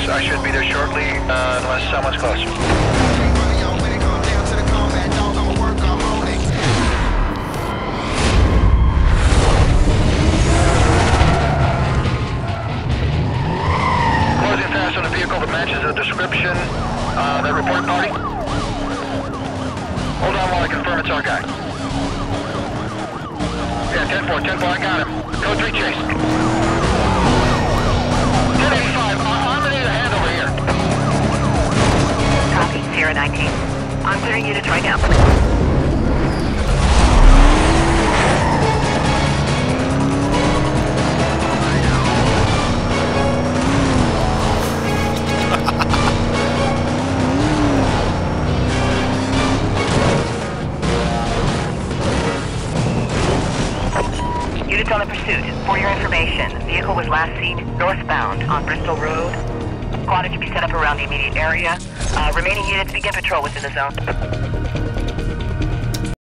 I should be there shortly, unless someone's close. Closing fast on the vehicle that matches the description. That report party. Hold on while I confirm it's our guy. Yeah, 10-4, 10-4, I got him. Code 3 chase. 1085, I'm gonna need a hand over here. Copy, Sierra 19. I'm clearing units right now. Units on the pursuit. For your information, the vehicle was last seen northbound on Bristol Road. Squad to be set up around the immediate area. Remaining units begin patrol within the zone.